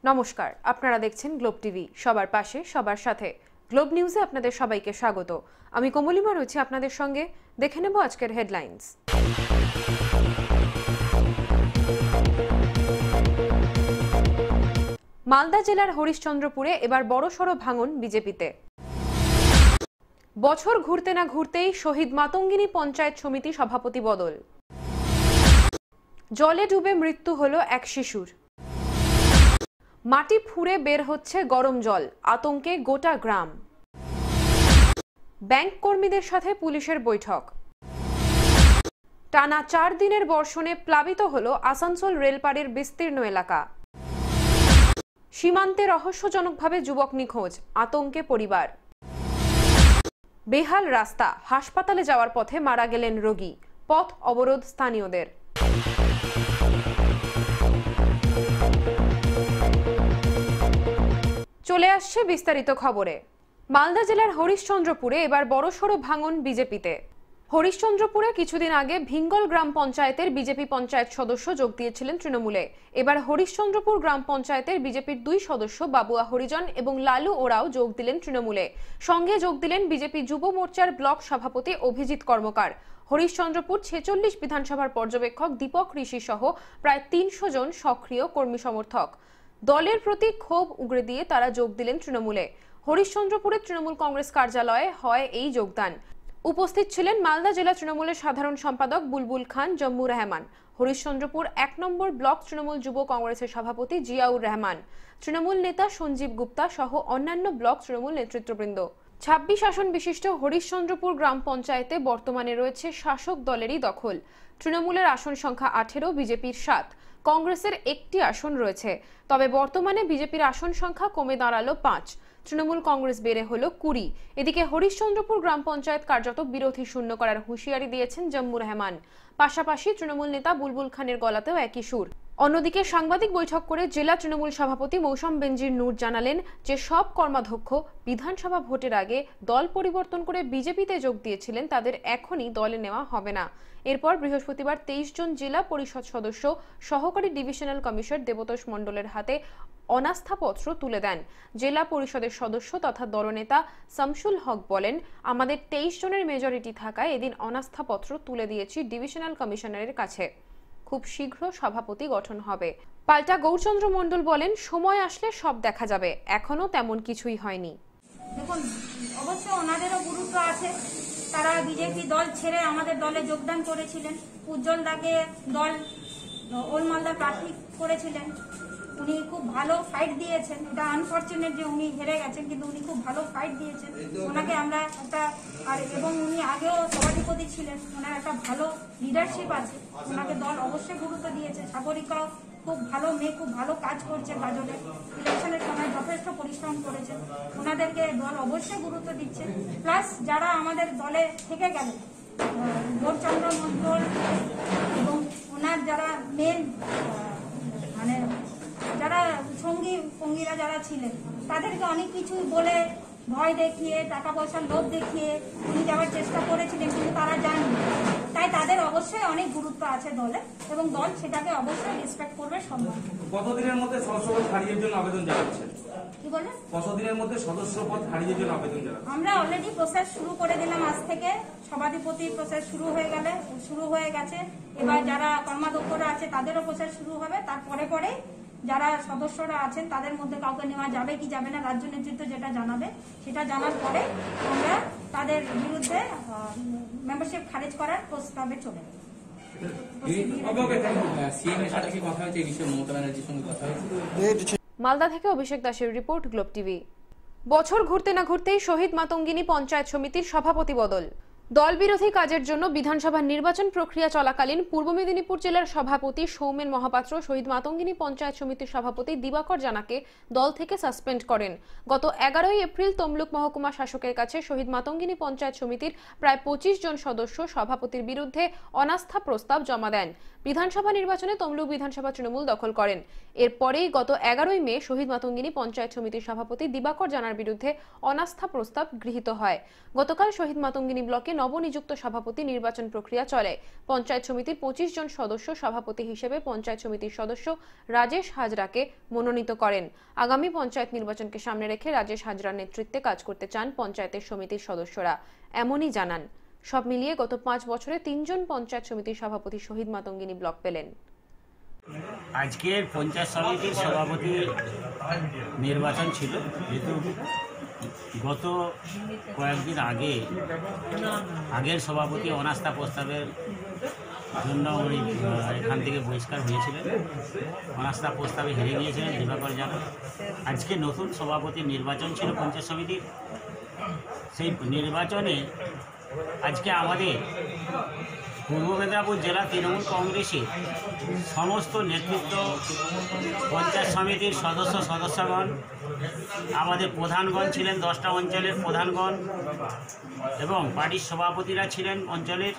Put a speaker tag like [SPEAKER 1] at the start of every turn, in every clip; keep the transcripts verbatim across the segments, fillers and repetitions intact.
[SPEAKER 1] নমস্কার, আপনারা দেখছেন গ্লোব টিভি। সবার পাশে সবার সাথে গ্লোব নিউজে আপনাদের সবাইকে স্বাগত। আমি কমলিমা রয়েছি আপনাদের সঙ্গে। দেখে নেব আজকের হেডলাইন্স। মালদা জেলার হরিশ্চন্দ্রপুরে এবার বড়সড় ভাঙন বিজেপিতে। বছর ঘুরতে না ঘুরতেই শহীদ মাতঙ্গিনী পঞ্চায়েত সমিতি সভাপতি বদল। জলে ডুবে মৃত্যু হলো এক শিশুর। মাটি ফুঁড়ে বের হচ্ছে গরম জল, আতঙ্কে গোটা গ্রাম। ব্যাংক কর্মীদের সাথে পুলিশের বৈঠক। টানা চার দিনের বর্ষণে প্লাবিত হলো আসানসোল রেলপাড়ের বিস্তীর্ণ এলাকা। সীমান্তে রহস্যজনকভাবে যুবক নিখোঁজ, আতঙ্কে পরিবার। বেহাল রাস্তা, হাসপাতালে যাওয়ার পথে মারা গেলেন রোগী, পথ অবরোধ স্থানীয়দের। চলে আসছে বিস্তারিত খবরে। মালদা জেলার হরিশ্চন্দ্রপুরে এবার বড়সড় ভাঙন বিজেপিতে। হরিশ্চন্দ্রপুরে কিছুদিন আগে ভিঙ্গল গ্রাম পঞ্চায়েতের বিজেপি পঞ্চায়েত সদস্য যোগ দিয়েছিলেন তৃণমূলে। এবার হরিশ্চন্দ্রপুর গ্রাম পঞ্চায়েতের বিজেপির দুই সদস্য বাবুয়া হরিজন এবং লালু ওরাও যোগ দিলেন তৃণমূলে। সঙ্গে যোগ দিলেন বিজেপি যুব মোর্চার ব্লক সভাপতি অভিজিৎ কর্মকার। হরিশ্চন্দ্রপুর ছেচল্লিশ বিধানসভার পর্যবেক্ষক দীপক ঋষি সহ প্রায় তিনশো জন সক্রিয় কর্মী সমর্থক। দলের প্রতি ক্ষোভ উগরে দিয়ে তারা যোগ দিলেন তৃণমূলে। হরিশ্চন্দ্রপুরের তৃণমূল কংগ্রেস কার্যালয়ে হয় এই যোগদান। উপস্থিত ছিলেন মালদা জেলা তৃণমূলের সাধারণ সম্পাদক বুলবুল খান জম্মু রহমান, হরিশ্চন্দ্রপুর এক নম্বর ব্লক তৃণমূল যুব কংগ্রেসের সভাপতি জিয়াউর রহমান, তৃণমূল নেতা সঞ্জীব গুপ্তা সহ অন্যান্য ব্লক তৃণমূল নেতৃত্ববৃন্দ। ছাব্বিশ আসন বিশিষ্ট হরিশ্চন্দ্রপুর গ্রাম পঞ্চায়েতে বর্তমানে রয়েছে শাসক দলেরই দখল। তৃণমূলের আসন সংখ্যা আঠেরো, বিজেপির সাত, কংগ্রেসের একটি আসন রয়েছে। তবে বর্তমানে বিজেপির আসন সংখ্যা কমে দাঁড়ালো পাঁচ, তৃণমূল কংগ্রেস বেড়ে হলো কুড়ি। এদিকে হরিশ্চন্দ্রপুর গ্রাম পঞ্চায়েত কার্যত বিরোধী শূন্য করার হুঁশিয়ারি দিয়েছেন জম্মু রহমান। পাশাপাশি তৃণমূল নেতা বুলবুল খানের গলাতেও একই সুর। অন্যদিকে সাংবাদিক বৈঠক করে জেলা তৃণমূল সভাপতি মৌসম বেনজির নূর জানালেন যে সব কর্মাধ্যক্ষ বিধানসভা ভোটের আগে দল পরিবর্তন করে বিজেপিতে যোগ দিয়েছিলেন তাদের এখনই দলে নেওয়া হবে না। এরপর বৃহস্পতিবার তেইশ জন জেলা পরিষদ সদস্য সহকারী ডিভিশনাল কমিশনার দেবতোষ মণ্ডলের হাতে অনাস্থাপত্র তুলে দেন। জেলা পরিষদের সদস্য তথা দলনেতা শামসুল হক বলেন, আমাদের তেইশ জনের মেজরিটি থাকায় এদিন অনাস্থাপত্র তুলে দিয়েছি ডিভিশনাল কমিশনারের কাছে। খুব শীঘ্র সভাপতি গঠন হবে। পাল্টা গৌরচন্দ্র মণ্ডল বলেন, সময় আসলে সব দেখা যাবে, এখনো তেমন কিছুই হয়নি।
[SPEAKER 2] দেখুন, অবশ্য ওনাদেরও গুরুত্ব আছে। তারা বিজেপি দল ছেড়ে আমাদের দলে যোগদান করেছিলেন। উজ্জ্বল দাকে দল ওল মালদা প্রার্থী করেছিলেন। উনি খুব ভালো ফাইট দিয়েছেন। এটা আনফর্চুনেট যে উনি হেরে গেছেন, কিন্তু উনি খুব ভালো ফাইট দিয়েছেন। ওনাকে আমরা একটা আর এবং উনি আগেও সভাধিপতি ছিলেন। ওনার একটা ভালো লিডারশিপ আছে। ওনাকে দল অবশ্যই গুরুত্ব দিয়েছে। সাগরিকাও খুব ভালো মেয়ে, খুব ভালো কাজ করছে গাজলে। ইলেকশনের সময় যথেষ্ট পরিশ্রম করেছে। ওনাদেরকে দল অবশ্যই গুরুত্ব দিচ্ছে। প্লাস যারা আমাদের দলে থেকে গেল, গৌরচন্দ্র মণ্ডল এবং ওনার যারা মেন মানে যারা সঙ্গী সঙ্গীরা যারা ছিলেন, তাদেরকে অনেক কিছু বলে ভয় দেখিয়ে, টাকা পয়সার লোভ দেখিয়ে উনি যাওয়ার চেষ্টা করেছিলেন, কিন্তু তারা যাননি। তাই তাদের অবশ্যই অনেক গুরুত্ব আছে দলে, এবং দল সেটাকে অবশ্যই রেসপেক্ট করবে, সম্মান।
[SPEAKER 3] কতদিনের মধ্যে সদস্যপদ হারিয়ে জন্য আবেদন জানাচ্ছেন?
[SPEAKER 2] কি বলেন?
[SPEAKER 3] কতদিনের মধ্যে সদস্যপদ হারিয়ে জন্য আবেদন জানাচ্ছেন?
[SPEAKER 2] আমরা অলরেডি প্রসেস শুরু করে দিলাম। আজ থেকে সভাধিপতির প্রসেস শুরু হয়ে গেলে শুরু হয়ে গেছে। এবার যারা কর্মাধ্যক্ষরা আছে তাদেরও প্রসেস শুরু হবে। তারপরে পরে যারা সদস্যরা আছেন তাদের মধ্যে কাউকে নেওয়া যাবে কি যাবে না, রাজ্য নেতৃত্ব যেটা জানাবে, সেটা জানার পরে আমরা তাদের বিরুদ্ধে মেম্বারশিপ খারিজ করার প্রস্তাবে চলে যাব।
[SPEAKER 1] মালদা থেকে অভিষেক দাসের রিপোর্ট, গ্লোব টিভি। বছর ঘুরতে না ঘুরতেই শহীদ মাতঙ্গিনী পঞ্চায়েত সমিতির সভাপতি বদল। দল বিরোধী কাজের জন্য বিধানসভা নির্বাচন প্রক্রিয়া চলাকালীন পূর্ব মেদিনীপুর জেলার সভাপতি সৌমেন মহাপাত্র শহীদ মাতঙ্গিনী পঞ্চায়েত সমিতির সভাপতি দিবাকর জানাকে দল থেকে সাসপেন্ড করেন। গত এগারোই এপ্রিল তমলুক মহকুমা শাসকের কাছে শহীদ মাতঙ্গিনী পঞ্চায়েত সমিতির প্রায় পঁচিশ জন সদস্য সভাপতির বিরুদ্ধে অনাস্থা প্রস্তাব জমা দেন। বিধানসভা নির্বাচনে তমলুক বিধানসভা তৃণমূল দখল করেন। এরপরেই গত এগারোই মে শহীদ মাতঙ্গিনী পঞ্চায়েত সমিতির সভাপতি দিবাকর জানার বিরুদ্ধে অনাস্থা প্রস্তাব গৃহীত হয়। গতকাল শহীদ মাতঙ্গিনী ব্লকে নবনিযুক্ত সভাপতি নির্বাচন প্রক্রিয়া চলে। পঞ্চায়েত সমিতির পঁচিশ জন সদস্য সভাপতি হিসেবে পঞ্চায়েত সমিতির সদস্য রাজেশ হাজরাকে মনোনীত করেন। আগামী পঞ্চায়েত নির্বাচনকে সামনে রেখে রাজেশ হাজরার নেতৃত্বে কাজ করতে চান পঞ্চায়েতের সমিতির সদস্যরা, এমনই জানান। সব মিলিয়ে গত পাঁচ বছরে তিনজন পঞ্চায়েত সমিতির সভাপতি শহীদ মাতঙ্গিনী ব্লক পেলেন।
[SPEAKER 4] আজকের পঞ্চায়েত সমিতির সভাপতি নির্বাচন ছিল, যেহেতু গত কয়েকদিন আগে আগের সভাপতি অনাস্থা প্রস্তাবের জন্য উনি এখান থেকে বহিষ্কার হয়েছিলেন, অনাস্থা প্রস্তাবে হেরে গিয়েছিলেন দিবাকর জানা। আজকে নতুন সভাপতির নির্বাচন ছিল পঞ্চায়েত সমিতির। সেই নির্বাচনে আজকে আমাদের পূর্ব মেদিনীপুর জেলা তৃণমূল কংগ্রেসের সমস্ত নেতৃত্ব, পঞ্চায়েত সমিতির সদস্য সদস্যগণ, আমাদের প্রধানগণ ছিলেন দশটা অঞ্চলের প্রধানগণ এবং পার্টির সভাপতিরা ছিলেন অঞ্চলের,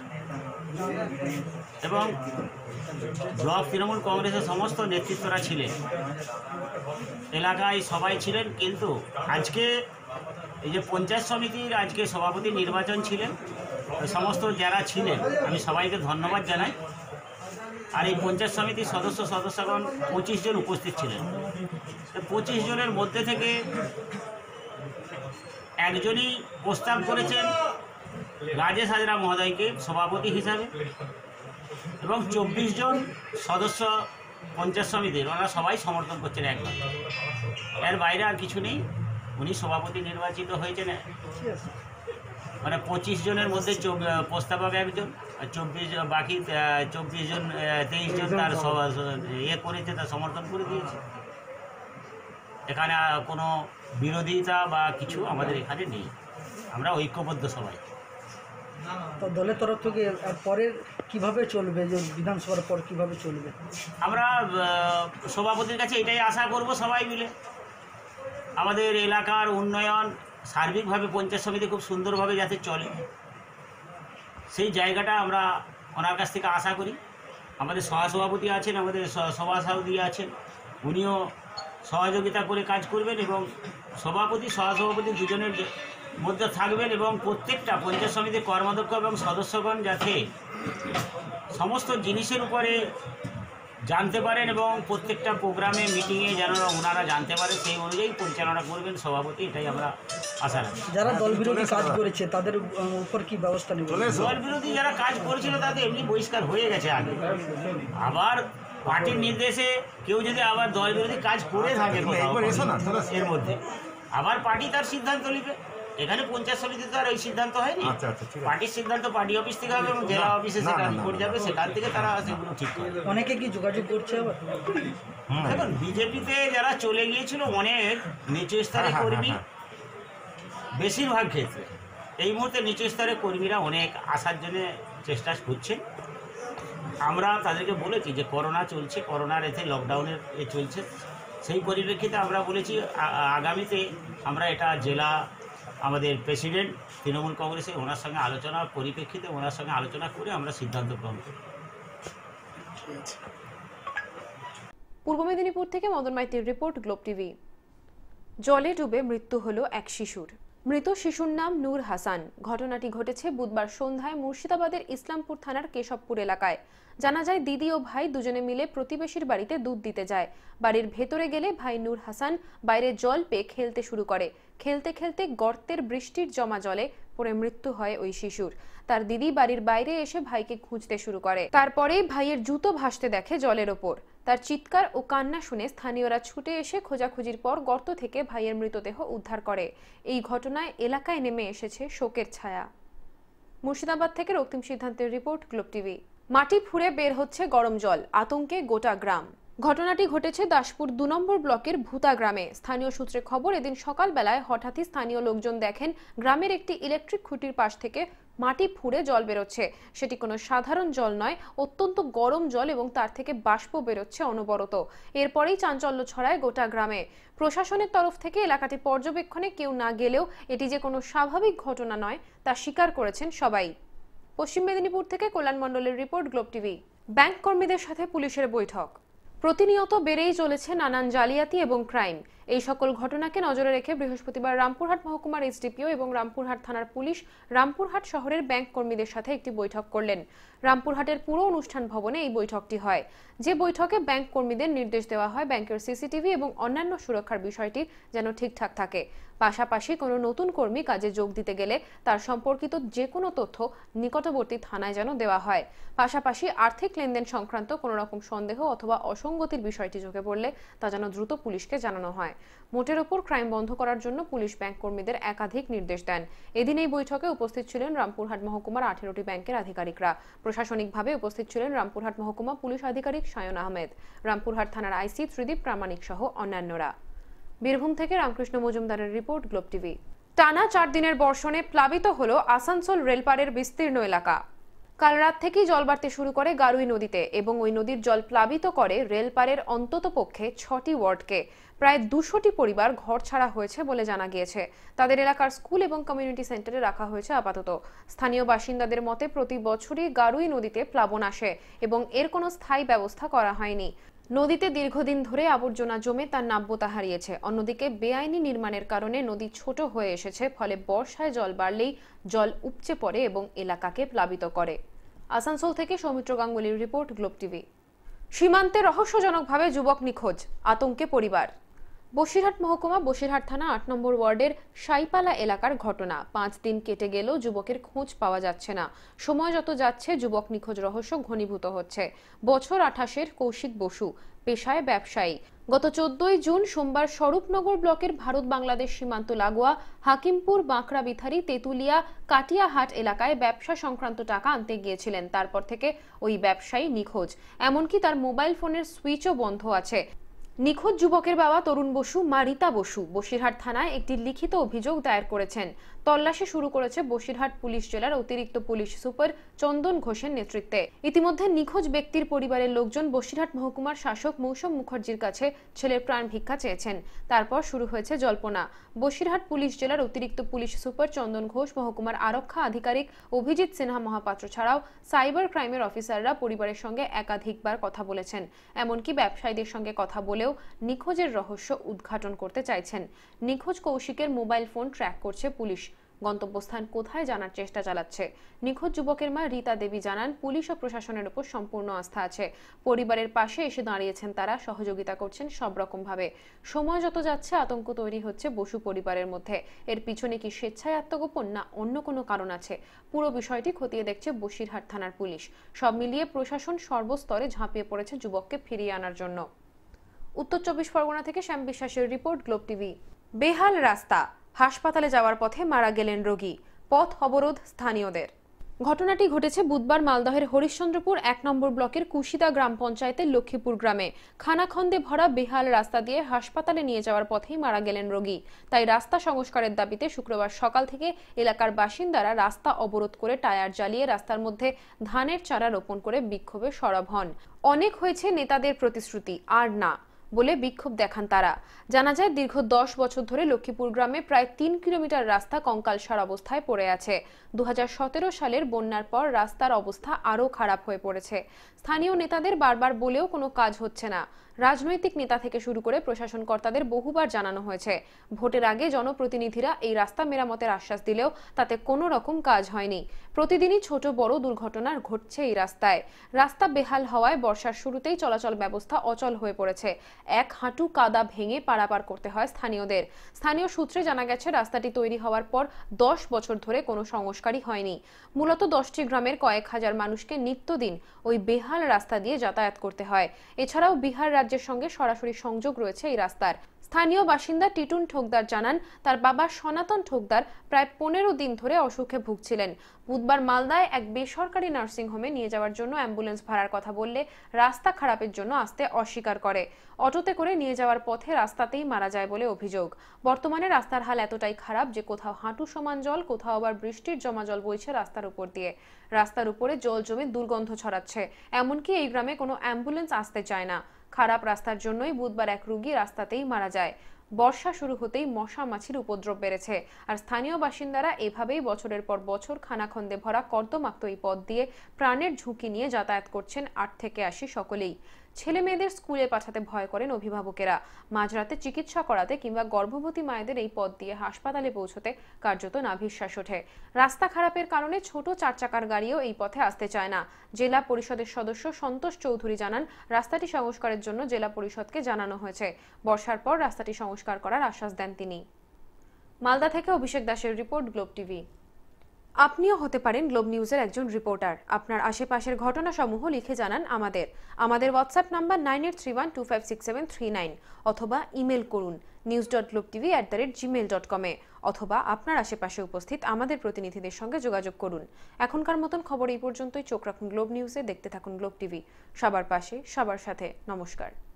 [SPEAKER 4] এবং ব্লক তৃণমূল কংগ্রেসের সমস্ত নেতৃত্বরা ছিলেন, এলাকায় সবাই ছিলেন। কিন্তু আজকে এই যে পঞ্চায়েত সমিতির আজকে সভাপতি নির্বাচন ছিলেন, সমস্ত যারা ছিলেন আমি সবাইকে ধন্যবাদ জানাই। আর এই পঞ্চায়েত সমিতির সদস্য সদস্যগণ পঁচিশ জন উপস্থিত ছিলেন। পঁচিশ জনের মধ্যে থেকে একজনই প্রস্তাব করেছেন রাজেশ হাজরা মহোদয়কে সভাপতি হিসাবে, এবং চব্বিশ জন সদস্য পঞ্চায়েত সমিতির ওনারা সবাই সমর্থন করছেন একবার। এর বাইরে আর কিছু নেই, উনি সভাপতি নির্বাচিত হয়েছেন। মানে পঁচিশ জনের মধ্যে প্রস্তাবক একজন, আর চব্বিশ বাকি চব্বিশ জন তেইশ জন তার ইয়ে করেছে, তার সমর্থন করে দিয়েছে। এখানে কোনো বিরোধিতা বা কিছু আমাদের এখানে নেই, আমরা ঐক্যবদ্ধ সবাই।
[SPEAKER 5] তো দলের তরফ থেকে পরের কিভাবে চলবে, যে বিধানসভার পর কিভাবে চলবে?
[SPEAKER 4] আমরা সভাপতির কাছে এটাই আশা করব সবাই মিলে আমাদের এলাকার উন্নয়ন সার্বিকভাবে পঞ্চায়েত সমিতি খুব সুন্দরভাবে যাতে চলে, সেই জায়গাটা আমরা ওনার কাছ থেকে আশা করি। আমাদের সহসভাপতি আছেন, আমাদের সভাপতি আছেন, উনিও সহযোগিতা করে কাজ করবেন এবং সভাপতি সহসভাপতি দুজনের মধ্যে থাকবেন, এবং প্রত্যেকটা পঞ্চায়েত সমিতির কর্মাধ্যক্ষ এবং সদস্যগণ যাতে সমস্ত জিনিসের উপরে জানতে পারেন এবং প্রত্যেকটা প্রোগ্রামে মিটিংয়ে যেন ওনারা জানতে পারেন, সেই অনুযায়ী পরিচালনা করবেন সভাপতি, এটাই আমরা আশা রাখি।
[SPEAKER 5] যারা দল বিরোধী কাজ করেছে তাদের উপর কি ব্যবস্থা নেবে?
[SPEAKER 4] দল বিরোধী যারা কাজ করেছিল তাদের এমনি বহিষ্কার হয়ে গেছে আগে। আবার পার্টির নির্দেশে কেউ যদি আবার দল বিরোধী কাজ করে থাকে এর মধ্যে, আবার পার্টি তার সিদ্ধান্ত নেবে। এখানে পঞ্চায়েত সমিতি তো আর ওই সিদ্ধান্ত হয়নি, পার্টির সিদ্ধান্ত পার্টি অফিস থেকে হবে এবং জেলা অফিসে সেখানে রিপোর্ট যাবে, সেখান থেকে তারা সেগুলো ঠিক করে।
[SPEAKER 5] অনেকে কি যোগাযোগ করছে? আবার
[SPEAKER 4] দেখুন, বিজেপিতে যারা চলে গিয়েছিল অনেক নিচু স্তরের কর্মী, বেশিরভাগ ক্ষেত্রে এই মুহূর্তে নিচু স্তরের কর্মীরা অনেক আসার জন্য চেষ্টা করছে। আমরা তাদেরকে বলেছি যে করোনা চলছে, করোনার এতে লকডাউনের এ চলছে, সেই পরিপ্রেক্ষিতে আমরা বলেছি আগামীতে আমরা এটা জেলা আমাদের প্রেসিডেন্ট তৃণমূল কংগ্রেসে ওনার সঙ্গে আলোচনার পরিপ্রেক্ষিতে ওনার সঙ্গে আলোচনা করে আমরা সিদ্ধান্ত গ্রহণ করি।
[SPEAKER 1] পূর্ব মেদিনীপুর থেকে মদন মাইতির রিপোর্ট, গ্লোব টিভি। জলে ডুবে মৃত্যু হলো এক শিশুর। মৃত শিশুর নাম নূর হাসান। ঘটনাটি ঘটেছে বুধবার সন্ধ্যায় মুর্শিদাবাদের ইসলামপুর থানার কেশবপুর এলাকায়। জানা যায় দিদি ও ভাই দুজনে মিলে প্রতিবেশীর বাড়িতে দুধ দিতে যায়। বাড়ির ভেতরে গেলে ভাই নূর হাসান বাইরে জল পেয়ে খেলতে শুরু করে। খেলতে খেলতে গর্তের বৃষ্টির জমা জলে পড়ে মৃত্যু হয় ওই শিশুর। তার দিদি বাড়ির বাইরে এসে ভাইকে খুঁজতে শুরু করে। তারপরেই ভাইয়ের জুতো ভাসতে দেখে জলের ওপর। তার চিৎকার ও কান্না শুনে স্থানীয়রা ছুটে এসে খোঁজাখুঁজির পর গর্ত থেকে ভাইয়ের মৃতদেহ উদ্ধার করে। এই ঘটনায় এলাকায় নেমে এসেছে শোকের ছায়া। মুর্শিদাবাদ থেকে রক্তিম সিদ্ধান্তের রিপোর্ট, গ্লোব টিভি। মাটি ফুঁড়ে বের হচ্ছে গরম জল, আতঙ্কে গোটা গ্রাম। ঘটনাটি ঘটেছে দাসপুর দু নম্বর ব্লকের ভূতা গ্রামে। স্থানীয় সূত্রে খবর, এদিন সকালবেলায় হঠাৎই স্থানীয় লোকজন দেখেন গ্রামের একটি ইলেকট্রিক খুঁটির পাশ থেকে মাটি ফুঁড়ে জল বেরোচ্ছে। সেটি কোনো সাধারণ জল নয়, অত্যন্ত গরম জল এবং তার থেকে বাষ্প বেরোচ্ছে অনবরত। এরপরেই চাঞ্চল্য ছড়ায় গোটা গ্রামে। প্রশাসনের তরফ থেকে এলাকাটি পর্যবেক্ষণে কেউ না গেলেও এটি যে কোনো স্বাভাবিক ঘটনা নয় তা স্বীকার করেছেন সবাই। পশ্চিম মেদিনীপুর থেকে কল্যাণ মণ্ডলের রিপোর্ট, গ্লোব টিভি। ব্যাংক কর্মীদের সাথে পুলিশের বৈঠক। প্রতিনিয়ত বেড়েই চলেছে নানান জালিয়াতি এবং ক্রাইম। এই সকল ঘটনাকে নজরে রেখে বৃহস্পতিবার রামপুরহাট মহকুমার এসডিপিও এবং রামপুরহাট থানার পুলিশ রামপুরহাট শহরের ব্যাংক কর্মীদের সাথে একটি বৈঠক করলেন। রামপুরহাটের পুরো অনুষ্ঠান ভবনে এই বৈঠকটি হয়, যে বৈঠকে ব্যাংক কর্মীদের নির্দেশ দেওয়া হয় ব্যাংকের সিসিটিভি এবং অন্যান্য সুরক্ষার বিষয়টি যেন ঠিকঠাক থাকে। পাশাপাশি কোনো নতুন কর্মী কাজে যোগ দিতে গেলে তার সম্পর্কিত যে কোনো তথ্য নিকটবর্তী থানায় যেন দেওয়া হয়। পাশাপাশি আর্থিক লেনদেন সংক্রান্ত কোনো রকম সন্দেহ অথবা অসঙ্গতির বিষয়টি চোখে পড়লে তা যেন দ্রুত পুলিশকে জানানো হয়। মোটের ওপর ক্রাইম বন্ধ করার জন্য পুলিশ ব্যাংক কর্মীদের একাধিক নির্দেশ দেন। এদিন এই বৈঠকে উপস্থিত ছিলেন রামপুরহাট মহকুমার আঠেরোটি ব্যাংকের আধিকারিকরা। প্রশাসনিকভাবে উপস্থিত ছিলেন রামপুরহাট মহকুমা পুলিশ আধিকারিক সায়ন আহমেদ, রামপুরহাট থানার আইসি ত্রিদীপ প্রামাণিক সহ অন্যান্যরা। বীরভূম থেকে রামকৃষ্ণ মজুমদারের রিপোর্ট, গ্লোব টিভি। টানা চার দিনের বর্ষণে প্লাবিত হলো আসানসোল রেলপাড়ের বিস্তীর্ণ এলাকা। কাল রাত থেকেই জল বাড়তে শুরু করে গারুই নদীতে এবং ওই নদীর জল প্লাবিত করে রেলপাড়ের অন্তত পক্ষে ছটি ওয়ার্ডকে। প্রায় দুশোটি পরিবার ঘর ছাড়া হয়েছে বলে জানা গিয়েছে। তাদের এলাকার স্কুল এবং কমিউনিটি সেন্টারে রাখা হয়েছে আপাতত। স্থানীয় বাসিন্দাদের মতে প্রতি বছরই গারুই নদীতে প্লাবন আসে এবং এর কোনো স্থায়ী ব্যবস্থা করা হয়নি। নদীতে দীর্ঘদিন ধরে আবর্জনা জমে তার নাব্যতা হারিয়েছে। অন্যদিকে বেআইনি নির্মাণের কারণে নদী ছোট হয়ে এসেছে, ফলে বর্ষায় জল বাড়লেই জল উপচে পড়ে এবং এলাকাকে প্লাবিত করে। আসানসোল থেকে সৌমিত্র গাঙ্গুলির রিপোর্ট, গ্লোব টিভি। সীমান্তে রহস্যজনকভাবে যুবক নিখোঁজ, আতঙ্কে পরিবার। বসিরহাট মহকুমা বসিরহাট থানা আট নম্বর ওয়ার্ডের সাইপালা এলাকার ঘটনা। পাঁচ দিন কেটে গেলেও যুবকের খোঁজ পাওয়া যাচ্ছে না। সময় যত যাচ্ছে যুবক নিখোঁজ রহস্য ঘনীভূত হচ্ছে। বছর আঠাশের কৌশিক বসু, পেশায় ব্যবসায়ী। গত চোদ্দই জুন সোমবার স্বরূপনগর ব্লকের ভারত বাংলাদেশ সীমান্ত লাগোয়া হাকিমপুর বাঁকড়া বিথারি তেতুলিয়া কাটিয়াহাট এলাকায় ব্যবসা সংক্রান্ত টাকা আনতে গিয়েছিলেন। তারপর থেকে ওই ব্যবসায়ী নিখোঁজ, এমনকি তার মোবাইল ফোনের সুইচও বন্ধ আছে। নিখোঁজ যুবকের বাবা তরুণ বসু, মা রীতা বসু বসিরহাট থানায় একটি লিখিত অভিযোগ দায়ের করেছেন। তল্লাশি শুরু করেছে বসিরহাট পুলিশ জেলার অতিরিক্ত পুলিশ সুপার চন্দন ঘোষের নেতৃত্বে। ইতিমধ্যে নিখোঁজ ব্যক্তির পরিবারের লোকজন বসিরহাট মহকুমার শাসক মৌসুম মুখার্জির কাছে ছেলের প্রাণ ভিক্ষা চেয়েছেন। তারপর শুরু হয়েছে জল্পনা। বসিরহাট পুলিশ জেলার অতিরিক্ত পুলিশ সুপার চন্দন ঘোষ, মহকুমার আরক্ষা আধিকারিক অভিজিৎ সিনহা মহাপাত্র ছাড়াও সাইবার ক্রাইমের অফিসাররা পরিবারের সঙ্গে একাধিকবার কথা বলেছেন। এমনকি ব্যবসায়ীদের সঙ্গে কথা বলেও নিখোঁজের রহস্য উদ্ঘাটন করতে চাইছেন। নিখোঁজ কৌশিকের মোবাইল ফোন ট্র্যাক করছে পুলিশ। গন্তব্যস্থান কোথায় জানার চেষ্টা চালাচ্ছে। নিখোঁজ যুবকের মা রীতা দেবী জানান, পুলিশ ও প্রশাসনের উপর সম্পূর্ণ আস্থা আছে। পরিবারের পাশে এসে দাঁড়িয়েছেন তারা, সহযোগিতা করছেন সব রকম ভাবে। সময় যত যাচ্ছে আতঙ্ক তৈরি হচ্ছে বসু পরিবারের মধ্যে। এর পিছনে কি স্বেচ্ছায় আত্মগোপন না অন্য কোনো কারণ আছে? পুরো বিষয়টি খতিয়ে দেখছে বসিরহাট থানার পুলিশ। সব মিলিয়ে প্রশাসন সর্বস্তরে ঝাঁপিয়ে পড়েছে যুবককে ফিরিয়ে আনার জন্য। উত্তর চব্বিশ পরগনা থেকে শ্যাম বিশ্বাসের রিপোর্ট, গ্লোব টিভি। বেহাল রাস্তা, হাসপাতালে যাওয়ার পথে মারা গেলেন রোগী, পথ অবরোধ স্থানীয়দের। ঘটনাটি ঘটেছে বুধবার মালদহের হরিশ্চন্দ্রপুর এক নম্বর ব্লকের কুশিদা গ্রাম পঞ্চায়েতের লক্ষ্মীপুর গ্রামে। খানাখন্দে ভরা বেহাল রাস্তা দিয়ে হাসপাতালে নিয়ে যাওয়ার পথেই মারা গেলেন রোগী। তাই রাস্তা সংস্কারের দাবিতে শুক্রবার সকাল থেকে এলাকার বাসিন্দারা রাস্তা অবরোধ করে টায়ার জ্বালিয়ে রাস্তার মধ্যে ধানের চারা রোপণ করে বিক্ষোভে সরব হন। অনেক হয়েছে নেতাদের প্রতিশ্রুতি, আর না বলে বিক্ষোভ দেখান তারা। জানা যায়, দীর্ঘ দশ বছর ধরে লক্ষ্মীপুর গ্রামে প্রায় তিন কিলোমিটার রাস্তা কঙ্কালসার অবস্থায় পড়ে আছে। দু হাজার সতেরো সালের বন্যার পর রাস্তার অবস্থা আরও খারাপ হয়ে পড়েছে। স্থানীয় নেতাদের বারবার বলেও কোনো কাজ হচ্ছে না। রাজনৈতিক নেতা থেকে শুরু করে প্রশাসন কর্তাদের বহুবার জানানো হয়েছে। ভোটের আগে জনপ্রতিনিধিরা এই রাস্তা মেরামতের আশ্বাস দিলেও তাতে কোনো রকম কাজ হয়নি। প্রতিদিনই ছোট বড় দুর্ঘটনা ঘটছে এই রাস্তায়। রাস্তা বেহাল হওয়ায় বর্ষার শুরুতেই চলাচল ব্যবস্থা অচল হয়ে পড়েছে। এক হাঁটু কাদা ভেঙে পারাপার করতে হয় স্থানীয়দের। স্থানীয় সূত্রে জানা গেছে, রাস্তাটি তৈরি হওয়ার পর দশ বছর ধরে কোনো সংস্কারই হয়নি। মূলত দশটি গ্রামের কয়েক হাজার মানুষকে নিত্যদিন ওই বেহাল রাস্তা দিয়ে যাতায়াত করতে হয়। এছাড়াও বিহার রাজ্যের সঙ্গে সরাসরি সংযোগ রয়েছে এই রাস্তার। স্থানীয় বাসিন্দা টিটুন ঠোকদার জানান, তার বাবা সনাতন ঠোকদার প্রায় পনেরো দিন ধরে অসুখে ভুগছিলেন। বুধবার মালদায় এক বেসরকারি নার্সিংহোমে নিয়ে যাওয়ার জন্য অ্যাম্বুলেন্স ভাড়ার কথা বললে রাস্তা খারাপের জন্য আসতে অস্বীকার করে। অটোতে করে নিয়ে যাওয়ার পথে রাস্তাতেই মারা যায় বলে অভিযোগ। বর্তমানে রাস্তার হাল এতটাই খারাপ যে কোথাও হাঁটু সমান জল, কোথাও আবার বৃষ্টির জমা জল বইছে রাস্তার উপর দিয়ে। রাস্তার উপরে জল জমে দুর্গন্ধ ছড়াচ্ছে। এমনকি এই গ্রামে কোনো অ্যাম্বুলেন্স আসতে চায় না। খারাপ রাস্তার জন্যই বুধবার এক রোগী রাস্তাতেই মারা যায়। বর্ষা শুরু হতেই মশা মাছির উপদ্রব বেড়েছে, আর স্থানীয় বাসিন্দারা এভাবেই বছরের পর বছর খানাখন্দে ভরা কর্দমাক্ত এই পথ দিয়ে প্রাণের ঝুঁকি নিয়ে যাতায়াত করছেন আট থেকে আশি সকলেই। ছেলে মেয়েদের স্কুলে পাঠাতে ভয় করেন অভিভাবকেরা। মাঝরাতে চিকিৎসা করাতে কিংবা গর্ভবতী মায়েদের এই পথ দিয়ে হাসপাতালে পৌঁছতে কার্যত নাভিশ্বাস ওঠে। রাস্তা খারাপের কারণে ছোট চার চাকার গাড়িও এই পথে আসতে চায় না। জেলা পরিষদের সদস্য সন্তোষ চৌধুরী জানান, রাস্তাটি সংস্কারের জন্য জেলা পরিষদকে জানানো হয়েছে। বর্ষার পর রাস্তাটি সংস্কার করার আশ্বাস দেন তিনি। মালদা থেকে অভিষেক দাসের রিপোর্ট, গ্লোব টিভি। আপনিও হতে পারেন গ্লোব নিউজের একজন রিপোর্টার। আপনার আশেপাশের ঘটনাসমূহ লিখে জানান আমাদের। আমাদের WhatsApp number nine eight three one two five six seven three nine, অথবা ইমেল করুন news dot Globe TV at the rate gmail dot কমে, অথবা আপনার আশেপাশে উপস্থিত আমাদের প্রতিনিধিদের সঙ্গে যোগাযোগ করুন। এখনকার মতন খবর এই পর্যন্তই। চোখ রাখুন গ্লোব নিউজে, দেখতে থাকুন গ্লোব টিভি। সবার পাশে, সবার সাথে। নমস্কার।